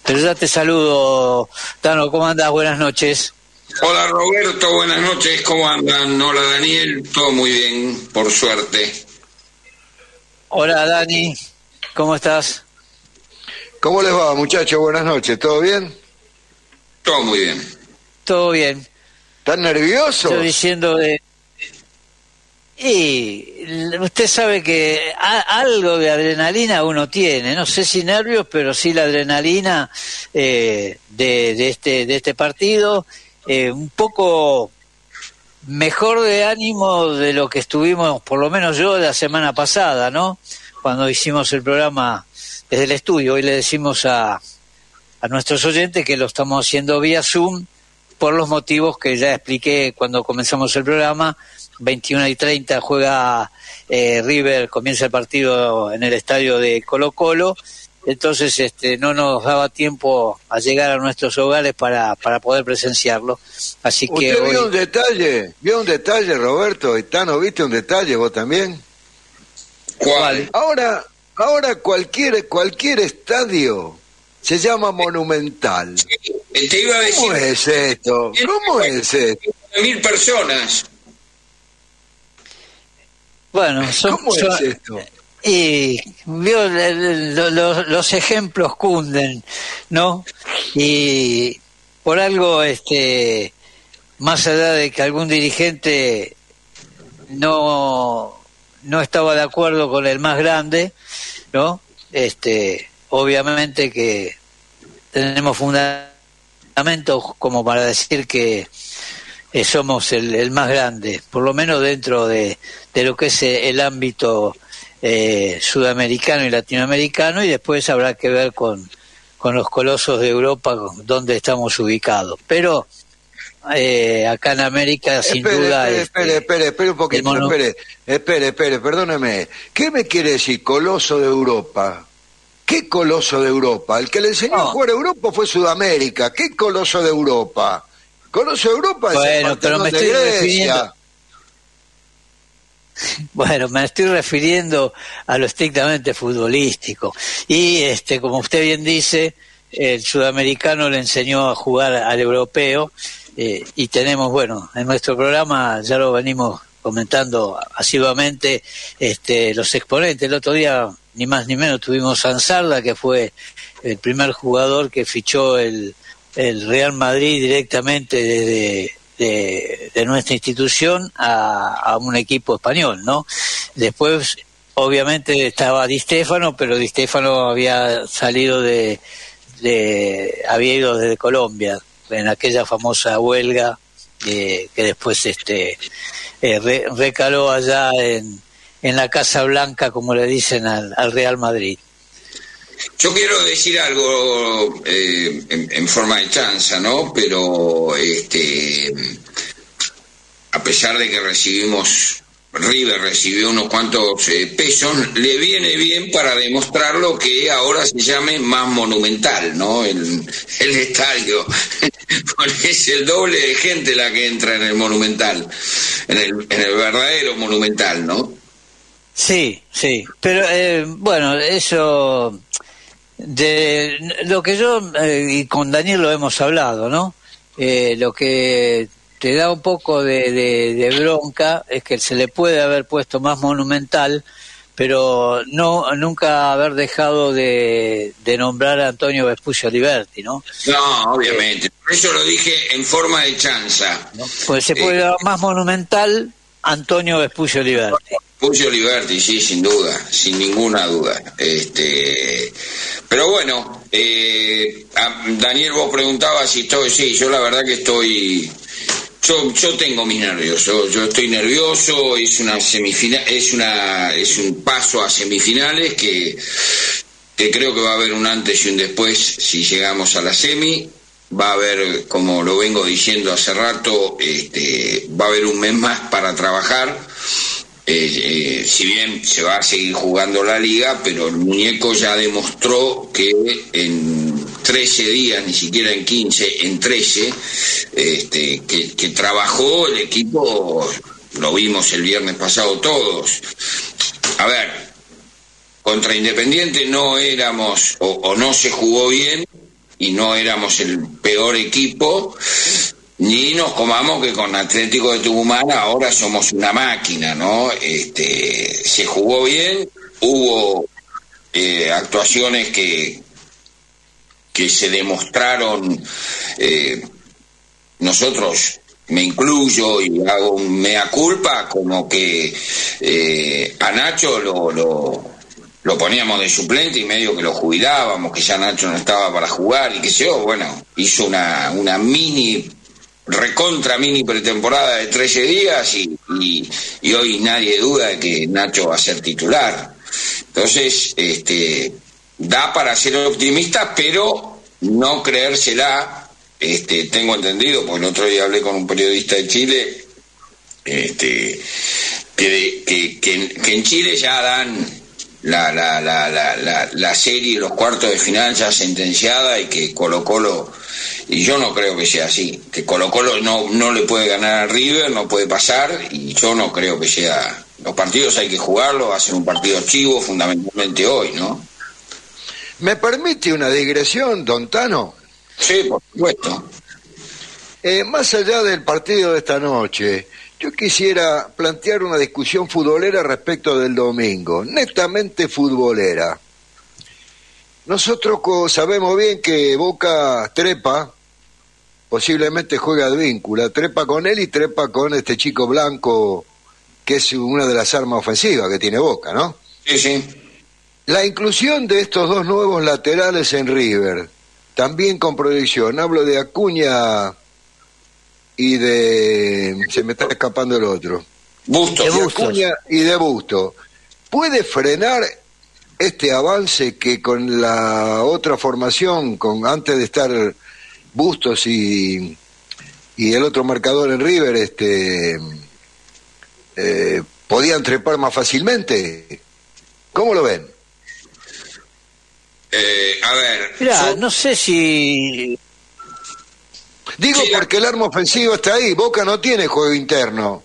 Pero ya te saludo, Tano, ¿cómo andás? Buenas noches. Hola Roberto, buenas noches, ¿cómo andan? Hola Daniel, todo muy bien, por suerte. Hola Dani, ¿cómo estás? ¿Cómo les va, muchachos? Buenas noches, ¿todo bien? Todo muy bien. Todo bien. ¿Están nerviosos? Estoy diciendo de... Y usted sabe que algo de adrenalina uno tiene, no sé si nervios, pero sí la adrenalina de este partido, un poco mejor de ánimo de lo que estuvimos, por lo menos yo, la semana pasada, ¿no? Cuando hicimos el programa desde el estudio. Hoy le decimos a nuestros oyentes que lo estamos haciendo vía Zoom por los motivos que ya expliqué cuando comenzamos el programa. 21:30 juega River, comienza el partido en el estadio de Colo-Colo, entonces no nos daba tiempo a llegar a nuestros hogares para poder presenciarlo, así que ¿Usted hoy... vio un detalle, Roberto? Tano, ¿viste un detalle vos también? ¿Cuál? Ahora cualquier estadio se llama Monumental. Sí, te iba a decir... ¿Cómo es esto? ¿Cómo es esto? 1.000 personas. Bueno, ¿Cómo es esto? Y vio, los ejemplos cunden, ¿no? Y por algo, más allá de que algún dirigente no estaba de acuerdo con el más grande, ¿no? Obviamente que tenemos fundamentos como para decir que somos el más grande, por lo menos dentro de lo que es el ámbito sudamericano y latinoamericano, y después habrá que ver con los colosos de Europa dónde estamos ubicados. Pero acá en América, sin duda... Espere un poquito, espere, perdóneme. ¿Qué me quiere decir coloso de Europa? ¿Qué coloso de Europa? El que le enseñó a jugar a Europa fue Sudamérica. ¿Qué coloso de Europa? Coloso de Europa es el pero me estoy refiriendo... Bueno, me estoy refiriendo a lo estrictamente futbolístico. Y como usted bien dice, el sudamericano le enseñó a jugar al europeo, y tenemos, bueno, en nuestro programa ya lo venimos comentando asiduamente, los exponentes. El otro día, ni más ni menos, tuvimos a Ansarda, que fue el primer jugador que fichó el Real Madrid directamente de nuestra institución a un equipo español, ¿no? Después, obviamente, estaba Di Stéfano, pero Di Stéfano había salido había ido desde Colombia en aquella famosa huelga que después recaló allá en la Casa Blanca, como le dicen al Real Madrid. Yo quiero decir algo en forma de chanza, ¿no? Pero a pesar de que River recibió unos cuantos pesos, le viene bien para demostrarlo que ahora se llame más Monumental, ¿no? El estadio, porque es el doble de gente la que entra en el Monumental, en el verdadero Monumental, ¿no? Sí, pero bueno, eso... De lo que yo y con Daniel lo hemos hablado, ¿no? Lo que te da un poco de bronca es que se le puede haber puesto más Monumental, pero nunca haber dejado de nombrar a Antonio Vespucio Liberti, ¿no? No, obviamente. Por eso lo dije en forma de chanza. ¿No? Pues se puede dar más Monumental Antonio Vespucio Liberti. Vespucio Liberti, sí, sin duda, sin ninguna duda. Pero bueno, Daniel, vos preguntabas si estoy, sí, yo la verdad que estoy, yo tengo mis nervios, yo estoy nervioso, es una semifinal, es un paso a semifinales que creo que va a haber un antes y un después si llegamos a la semi. Va a haber, como lo vengo diciendo hace rato, va a haber un mes más para trabajar. Si bien se va a seguir jugando la liga, pero el muñeco ya demostró que en 13 días, ni siquiera en 15, en 13, que trabajó el equipo, lo vimos el viernes pasado todos. A ver, contra Independiente no éramos, o no se jugó bien, y no éramos el peor equipo, ni nos comamos que con Atlético de Tucumán ahora somos una máquina, ¿no? Se jugó bien, hubo actuaciones que se demostraron, nosotros, me incluyo y hago un mea culpa, como que a Nacho lo poníamos de suplente y medio que lo jubilábamos, que ya Nacho no estaba para jugar y qué sé yo. Bueno, hizo una recontra mini pretemporada de 13 días y hoy nadie duda de que Nacho va a ser titular. Entonces, da para ser optimista, pero no creérsela. Tengo entendido, porque el otro día hablé con un periodista de Chile, que en Chile ya dan la serie, los cuartos de final ya sentenciada, y que Colo-Colo, y yo no creo que sea así, que Colo-Colo no le puede ganar a River, no puede pasar, y yo no creo que sea. Los partidos hay que jugarlos, va a ser un partido chivo fundamentalmente hoy, ¿no? ¿Me permite una digresión, don Tano? Sí, por supuesto. Más allá del partido de esta noche, yo quisiera plantear una discusión futbolera respecto del domingo, netamente futbolera. Nosotros sabemos bien que Boca trepa, posiblemente juega Advíncula, trepa con él y trepa con este chico Blanco, que es una de las armas ofensivas que tiene Boca, ¿no? Sí, sí. La inclusión de estos dos nuevos laterales en River, también con proyección, hablo de Acuña y de... se me está escapando el otro. Bustos. De Acuña y de Busto. ¿Puede frenar este avance que con la otra formación, antes de estar Bustos y el otro marcador en River, podían trepar más fácilmente? ¿Cómo lo ven? A ver... Mirá, no sé si... Digo sí, porque el arma ofensiva está ahí, Boca no tiene juego interno.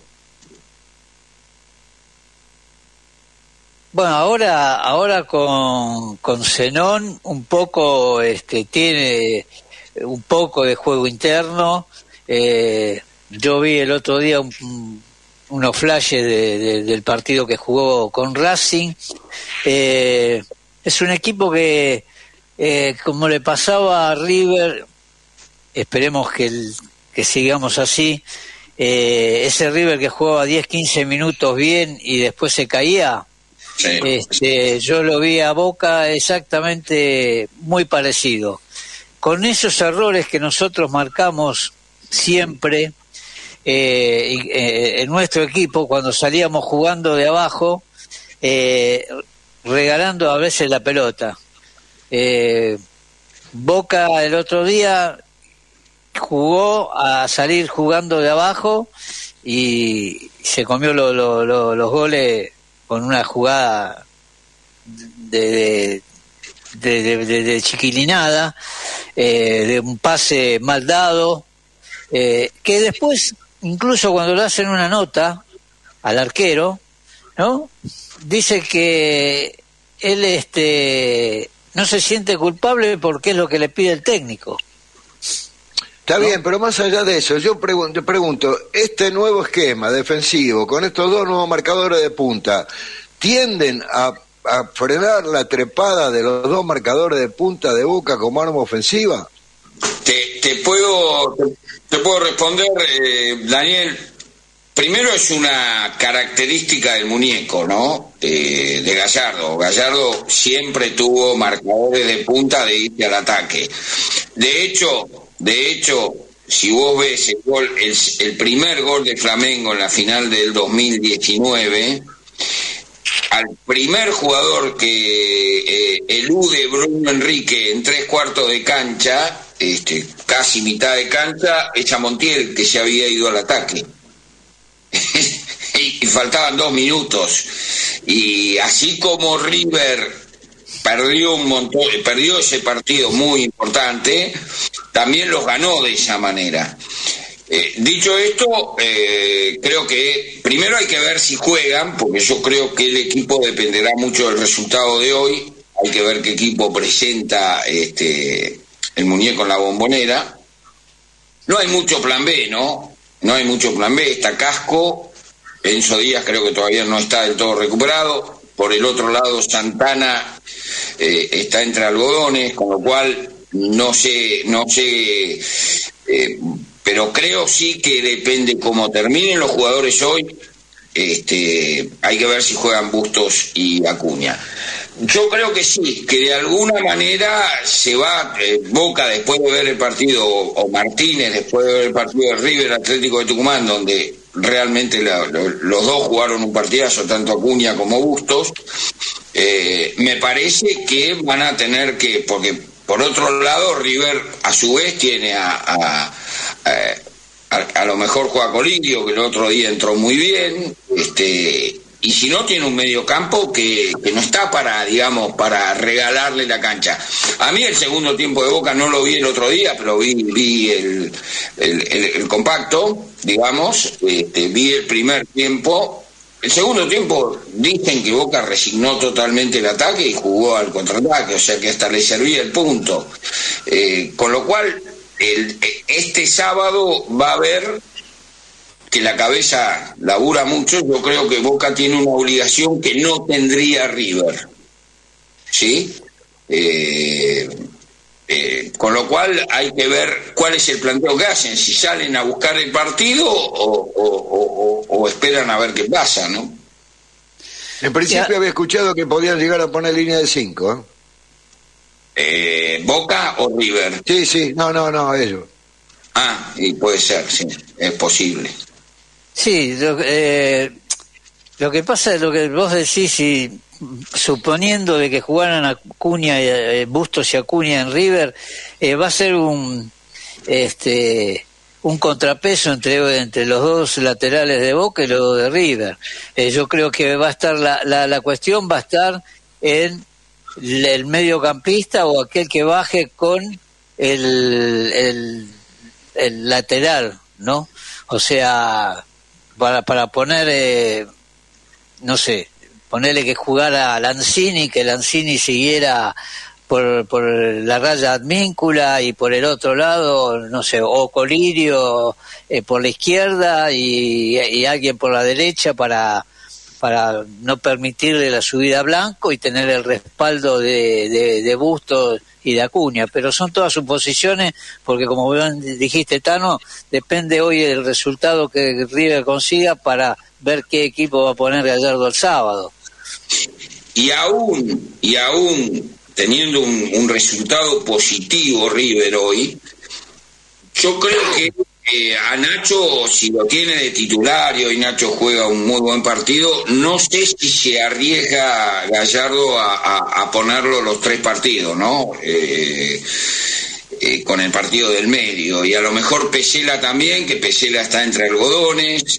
Bueno, ahora con Zenón un poco tiene un poco de juego interno. Yo vi el otro día unos flashes del partido que jugó con Racing. Es un equipo que, como le pasaba a River, esperemos que sigamos así, ese River que jugaba 10-15 minutos bien y después se caía, sí. Yo lo vi a Boca exactamente muy parecido. Con esos errores que nosotros marcamos siempre en nuestro equipo cuando salíamos jugando de abajo, regalando a veces la pelota. Boca el otro día jugó a salir jugando de abajo y se comió los goles con una jugada de chiquilinada, de un pase mal dado, que después, incluso cuando le hacen una nota al arquero, ¿no? Dice que él no se siente culpable porque es lo que le pide el técnico. Está bien, pero más allá de eso, yo pregunto, este nuevo esquema defensivo, con estos dos nuevos marcadores de punta, ¿tienden a frenar la trepada de los dos marcadores de punta de Boca como arma ofensiva? Te puedo responder, Daniel. Primero, es una característica del muñeco, ¿no? De Gallardo. Gallardo siempre tuvo marcadores de punta de irse al ataque. De hecho, si vos ves el primer gol de Flamengo en la final del 2019, al primer jugador que elude Bruno Enrique en 3/4 de cancha, casi mitad de cancha, es a Montiel, que se había ido al ataque. Y faltaban 2 minutos. Y así como River perdió ese partido muy importante, también los ganó de esa manera. Dicho esto, creo que primero hay que ver si juegan, porque yo creo que el equipo dependerá mucho del resultado de hoy. Hay que ver qué equipo presenta el muñeco en la Bombonera. No hay mucho plan B, ¿no? No hay mucho plan B. Está Casco, Enzo Díaz creo que todavía no está del todo recuperado. Por el otro lado, Santana está entre algodones, con lo cual no sé, pero creo sí que depende cómo terminen los jugadores hoy. Hay que ver si juegan Bustos y Acuña. Yo creo que sí, que de alguna manera se va Boca después de ver el partido, o Martínez después de ver el partido de River Atlético de Tucumán, donde realmente los dos jugaron un partidazo, tanto Acuña como Bustos. Me parece que van a tener que, porque por otro lado River a su vez tiene a lo mejor juega Colidio, que el otro día entró muy bien, y si no tiene un mediocampo que no está para, digamos, para regalarle la cancha. A mí el segundo tiempo de Boca no lo vi el otro día, pero vi el compacto, digamos, vi el primer tiempo. El segundo tiempo dicen que Boca resignó totalmente el ataque y jugó al contraataque, o sea que hasta le servía el punto. Con lo cual, este sábado va a haber que la cabeza labura mucho. Yo creo que Boca tiene una obligación que no tendría River, ¿sí? Con lo cual hay que ver cuál es el planteo que hacen, si salen a buscar el partido o esperan a ver qué pasa, ¿no? En principio había escuchado que podían llegar a poner línea de 5, ¿Boca o River? Sí, no, ellos. Y puede ser, sí, es posible. Sí, lo que pasa es lo que vos decís, y suponiendo de que jugaran Acuña, Bustos y Acuña en River, va a ser un contrapeso entre los dos laterales de Boca y los de River. Yo creo que va a estar la cuestión va a estar en el mediocampista o aquel que baje con el lateral, ¿no? O sea, para poner, no sé, ponerle que jugara a Lanzini, que Lanzini siguiera por la raya advíncula y por el otro lado, no sé, o Colirio por la izquierda y alguien por la derecha para no permitirle la subida a Blanco y tener el respaldo de Bustos y de Acuña, pero son todas suposiciones porque, como bien dijiste, Tano, depende hoy del resultado que River consiga para ver qué equipo va a poner Gallardo el sábado. Y aún teniendo un resultado positivo River hoy, yo creo que a Nacho, si lo tiene de titular y hoy Nacho juega un muy buen partido, no sé si se arriesga Gallardo a ponerlo los 3 partidos, ¿no? Con el partido del medio, y a lo mejor Pesela también, que Pesela está entre algodones,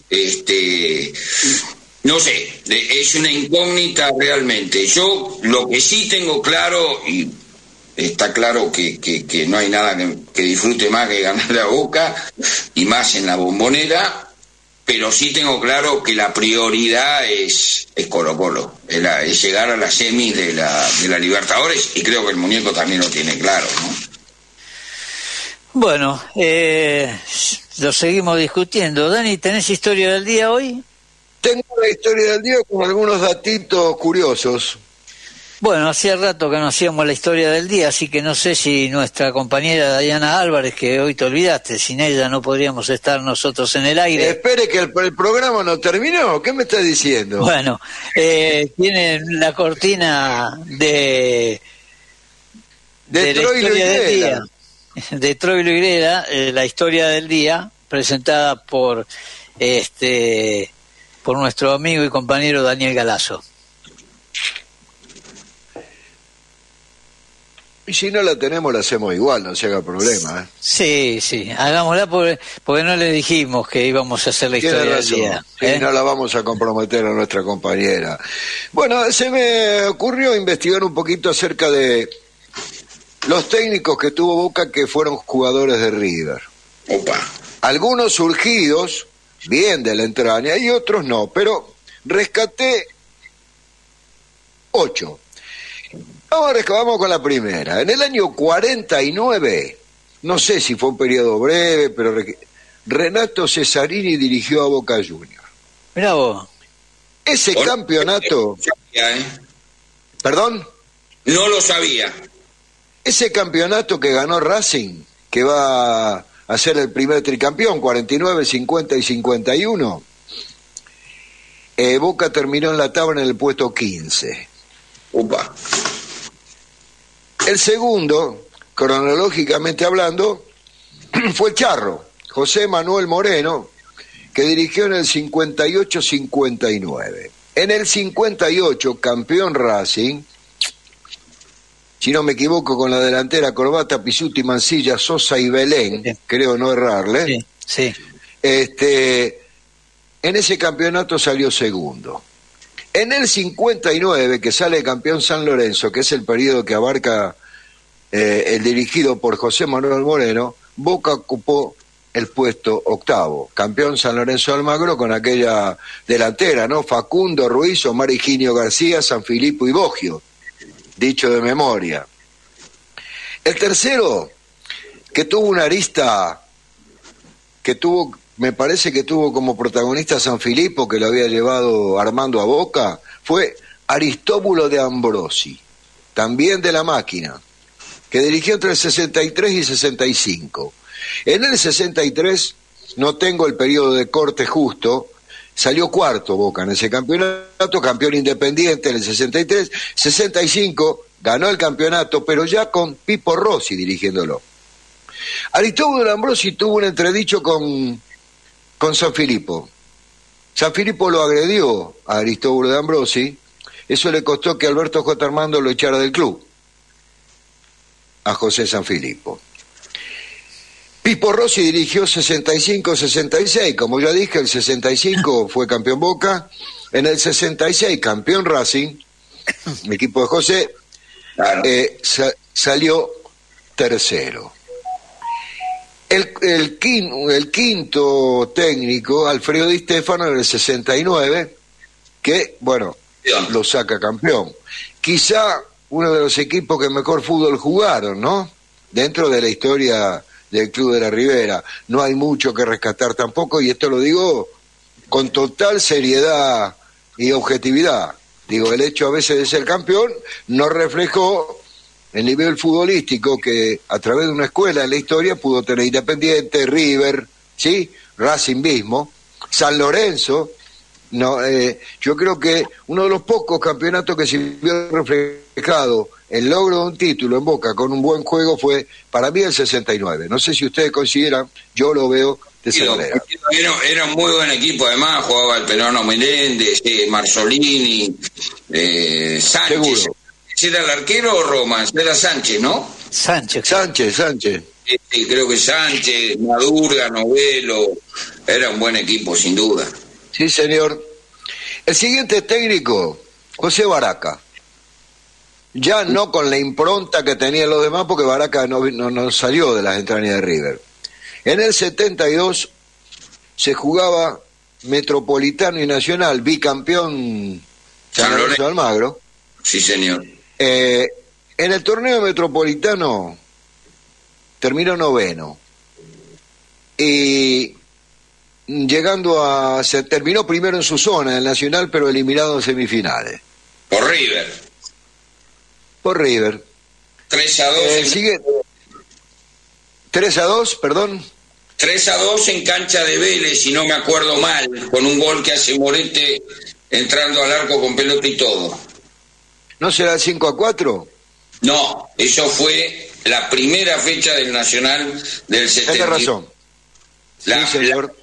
no sé, es una incógnita realmente. Yo lo que sí tengo claro, y está claro que no hay nada que disfrute más que ganar a Boca, y más en la Bombonera, pero sí tengo claro que la prioridad es Colo-Colo, es llegar a la semis de la Libertadores, y creo que el muñeco también lo tiene claro, ¿no? Bueno, lo seguimos discutiendo. Dani, ¿tenés historia del día hoy? Tengo la historia del día con algunos datitos curiosos. Bueno, hacía rato que no hacíamos la historia del día, así que no sé si nuestra compañera Dayana Álvarez, que hoy te olvidaste, sin ella no podríamos estar nosotros en el aire. Espere que el programa no terminó, ¿qué me está diciendo? Bueno, tienen la cortina de Troilo y Grela. De Troilo y Grela, la historia del día, presentada por nuestro amigo y compañero Daniel Galazo. Y si no la tenemos, la hacemos igual, no se haga problema. Sí, hagámosla porque no le dijimos que íbamos a hacer la historia del día. Sí, no la vamos a comprometer a nuestra compañera. Bueno, se me ocurrió investigar un poquito acerca de los técnicos que tuvo Boca que fueron jugadores de River. Opa. Algunos surgidos bien de la entraña y otros no, pero rescaté 8. Vamos con la primera. En el año 49, no sé si fue un periodo breve, pero Renato Cesarini dirigió a Boca Juniors. Mirá vos. Ese campeonato... ¿Perdón? No lo sabía. Ese campeonato que ganó Racing, que va a ser el primer tricampeón, 49, 50 y 51, Boca terminó en la tabla en el puesto 15. Upa. El segundo, cronológicamente hablando, fue el Charro, José Manuel Moreno, que dirigió en el 58-59. En el 58, campeón Racing, si no me equivoco, con la delantera Corbata, Pisuti, Mancilla, Sosa y Belén, sí. Creo no errarle. Sí, sí. En ese campeonato salió segundo. En el 59, que sale campeón San Lorenzo, que es el periodo que abarca el dirigido por José Manuel Moreno, Boca ocupó el puesto octavo. Campeón San Lorenzo de Almagro con aquella delantera, ¿no? Facundo, Ruiz, Omar Higinio García, San Filipo y Boggio, dicho de memoria. El tercero, que tuvo una arista, me parece que tuvo como protagonista San Filipo, que lo había llevado Armando a Boca, fue Aristóbulo de Ambrosi, también de La Máquina, que dirigió entre el 63 y 65. En el 63, no tengo el periodo de corte justo, salió cuarto Boca en ese campeonato, campeón independiente en el 63, 65 ganó el campeonato, pero ya con Pipo Rossi dirigiéndolo. Aristóbulo de Ambrosi tuvo un entredicho con San Filipo. San Filipo lo agredió a Aristóbulo de Ambrosi, eso le costó que Alberto J. Armando lo echara del club, a José San Filipo. Pipo Rossi dirigió 65-66, como ya dije, el 65 fue campeón Boca, en el 66 campeón Racing, el equipo de José, claro. Salió tercero. El quinto técnico, Alfredo Di Stefano, en el 69, que, bueno, lo saca campeón. Quizá uno de los equipos que mejor fútbol jugaron, ¿no? Dentro de la historia del Club de la Ribera. No hay mucho que rescatar tampoco, y esto lo digo con total seriedad y objetividad. Digo, el hecho a veces de ser campeón no reflejó el nivel futbolístico que a través de una escuela en la historia pudo tener Independiente, River, ¿sí? Racing mismo, San Lorenzo. No, yo creo que uno de los pocos campeonatos que se vio reflejado el logro de un título en Boca con un buen juego fue para mí el 69. No sé si ustedes consideran, yo lo veo de esa manera. Era un muy buen equipo, además jugaba el Peruano Meléndez, Marzolini, Sánchez. Seguro. ¿Era el arquero o Roma? Era Sánchez, ¿no? Sánchez. Sí, creo que Sánchez, Madurga, Novelo, era un buen equipo, sin duda. Sí, señor. El siguiente técnico, José Baraca. Ya no con la impronta que tenían los demás, porque Baraca no salió de las entrañas de River. En el 72 se jugaba Metropolitano y Nacional, bicampeón San Lorenzo de Almagro. Sí, señor. En el torneo metropolitano terminó noveno. Y se terminó primero en su zona, el Nacional, pero eliminado en semifinales. Por River. 3-2. 3-2, perdón. 3-2 en cancha de Vélez, si no me acuerdo mal, con un gol que hace Morete entrando al arco con pelota y todo. ¿No será el 5-4? No, eso fue la primera fecha del Nacional del 70. Tienes razón. Sí, señor.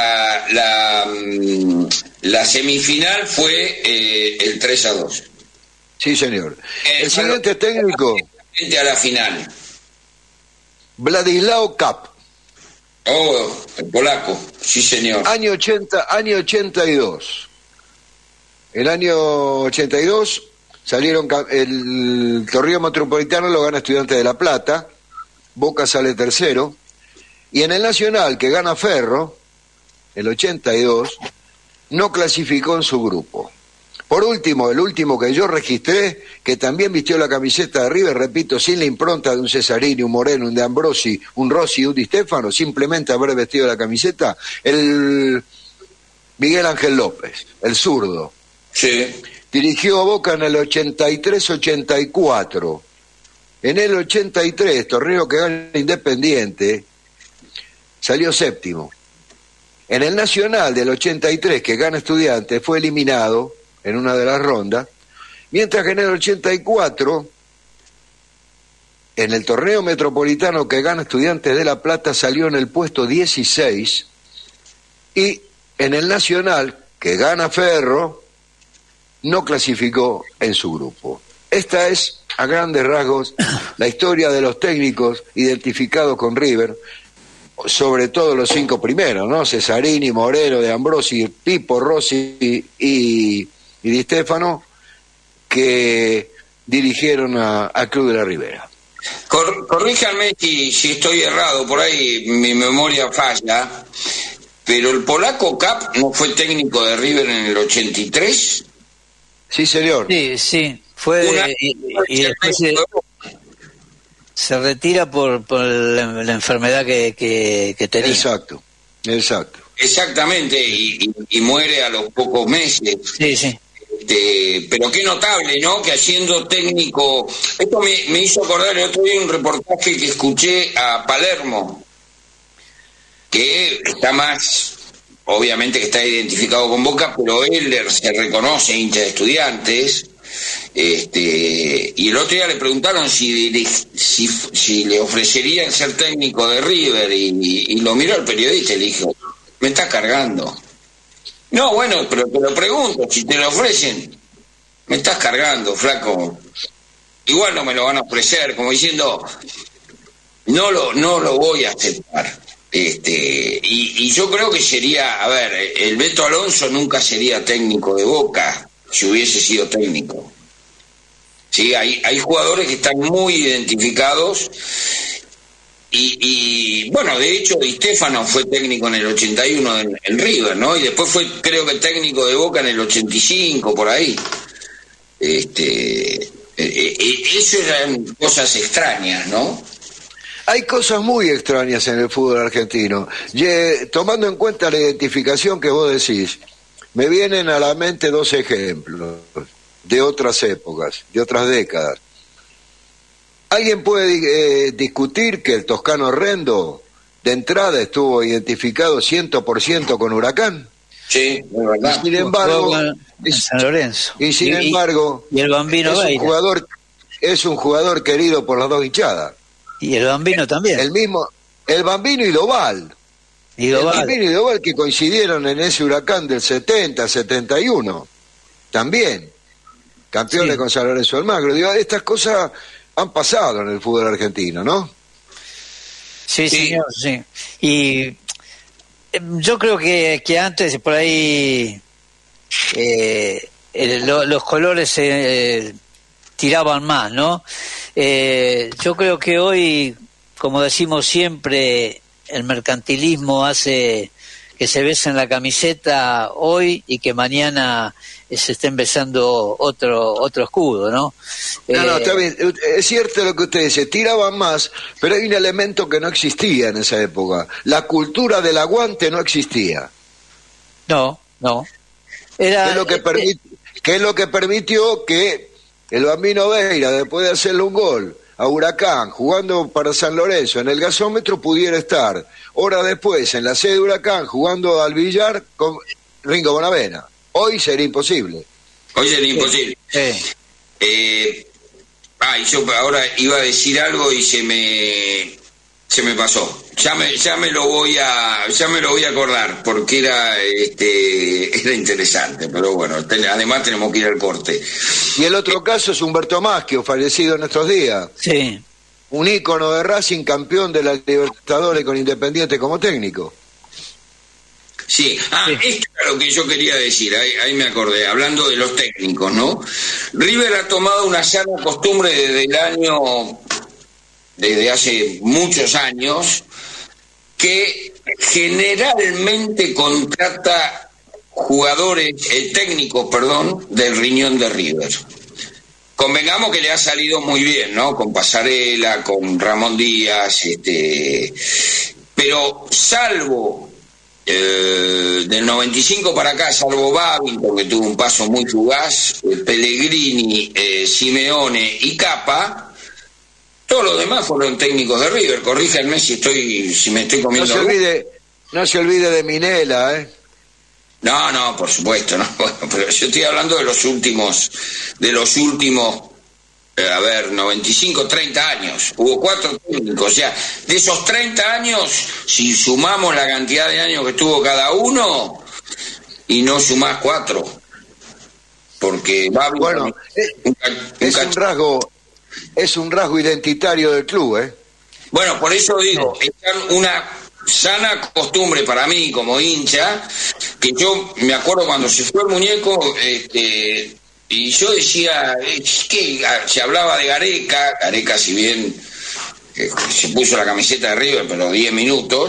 La semifinal fue el 3-2. Sí, señor. El siguiente técnico. A la final. Vladislao Cap. Oh, el polaco. Sí, señor. Año 82. El año 82 salieron, el torneo metropolitano lo gana Estudiantes de La Plata, Boca sale tercero, y en el Nacional, que gana Ferro, el 82, no clasificó en su grupo. Por último, el último que yo registré, que también vistió la camiseta de River, repito, sin la impronta de un Cesarini, un Moreno, un De Ambrosi, un Rossi y un Di Stéfano, simplemente haber vestido la camiseta, el Miguel Ángel López, el zurdo. Sí. Dirigió a Boca en el 83-84. En el 83, torneo que gana Independiente, salió séptimo. En el Nacional del 83, que gana Estudiantes, fue eliminado en una de las rondas, mientras que en el 84, en el torneo metropolitano que gana Estudiantes de La Plata, salió en el puesto 16, y en el Nacional, que gana Ferro, no clasificó en su grupo. Esta es, a grandes rasgos, la historia de los técnicos identificados con River, sobre todo los 5 primeros, ¿no? Cesarini, Moreno, De Ambrosi, Pipo, Rossi y Di Stéfano, que dirigieron a Club de la Ribera. Corríjanme si estoy errado, por ahí mi memoria falla, pero el polaco Cap no fue técnico de River en el 83. Sí, señor. Sí, fue y después se retira por la enfermedad que tenía. Exacto. Exactamente, y muere a los pocos meses. Sí. Pero qué notable, ¿no? Que haciendo técnico... Esto me hizo acordar el otro día un reportaje que escuché a Palermo, que está más... Obviamente que está identificado con Boca, pero él se reconoce hincha de Estudiantes. Y el otro día le preguntaron si le ofrecerían ser técnico de River, y lo miró el periodista y le dijo: me estás cargando. No, bueno, pero te lo pregunto, si te lo ofrecen, me estás cargando, flaco. Igual no me lo van a ofrecer, como diciendo, no lo voy a aceptar. Y yo creo que sería, a ver, el Beto Alonso nunca sería técnico de Boca si hubiese sido técnico. Sí, hay jugadores que están muy identificados y bueno, de hecho Di Stéfano fue técnico en el 81 en River, ¿no? Y después fue, creo que técnico de Boca en el 85, por ahí. Eso eran cosas extrañas, ¿no? Hay cosas muy extrañas en el fútbol argentino. Tomando en cuenta la identificación que vos decís, me vienen a la mente 2 ejemplos de otras épocas, de otras décadas. ¿Alguien puede discutir que el toscano Rendo de entrada estuvo identificado 100% con Huracán? Sí, es verdad. Y sin embargo, San Lorenzo. Y sin embargo, y el Bambino es un jugador querido por las 2 hinchadas. Y el Bambino también. El Bambino y Doval. El Bambino y Doval, que coincidieron en ese Huracán del 70, 71. También. Campeones con San Lorenzo Almagro. Digo, estas cosas han pasado en el fútbol argentino, ¿no? Sí, señor, sí. Y yo creo que antes por ahí los colores tiraban más, ¿no? Yo creo que hoy, como decimos siempre, el mercantilismo hace que se besen la camiseta hoy y que mañana se estén besando otro escudo, ¿no? No, está bien. Es cierto lo que usted dice, tiraban más, pero hay un elemento que no existía en esa época. La cultura del aguante no existía. No. Era, ¿Qué es lo que permitió que el Bambino Veira, después de hacerle un gol a Huracán, jugando para San Lorenzo en el gasómetro, pudiera estar horas después en la sede de Huracán jugando al billar con Ringo Bonavena? Hoy sería imposible. Y yo ahora iba a decir algo y se me pasó. Ya me lo voy a acordar, porque era interesante, pero bueno, además tenemos que ir al corte. Y el otro caso es Humberto Maschio, fallecido en estos días. Sí. Un ícono de Racing, campeón de la Libertadores con Independiente como técnico. Sí, esto era lo que yo quería decir, ahí me acordé, hablando de los técnicos, ¿no? River ha tomado una sana costumbre desde hace muchos años, que generalmente contrata técnicos, del riñón de River. Convengamos que le ha salido muy bien, ¿no? Con Pasarela, con Ramón Díaz, pero salvo del 95 para acá, salvo Babington, que tuvo un paso muy fugaz, Pellegrini, Simeone y Capa, todos los demás fueron técnicos de River. Corríjanme si me estoy comiendo. No se olvide de Minela, ¿eh? No, por supuesto, no. Bueno, pero yo estoy hablando de los últimos, 95, 30 años. Hubo 4 técnicos, o sea, de esos 30 años, si sumamos la cantidad de años que tuvo cada uno, y no sumás 4, porque bueno, es un rasgo identitario del club, ¿eh? Bueno, por eso digo, es una sana costumbre para mí como hincha, que yo me acuerdo cuando se fue el muñeco, y yo decía, que se hablaba de Gareca si bien se puso la camiseta de River, pero 10 minutos,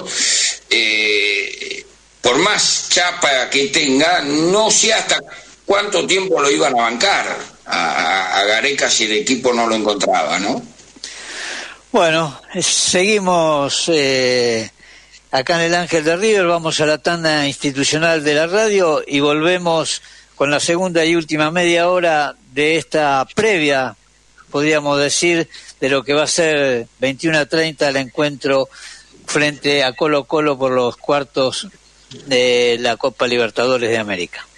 por más chapa que tenga, no sé hasta cuánto tiempo lo iban a bancar a Gareca si el equipo no lo encontraba, ¿no? Bueno, seguimos acá en el Ángel de River, vamos a la tanda institucional de la radio y volvemos con la segunda y última media hora de esta previa, podríamos decir, de lo que va a ser 21:30 el encuentro frente a Colo-Colo por los cuartos de la Copa Libertadores de América.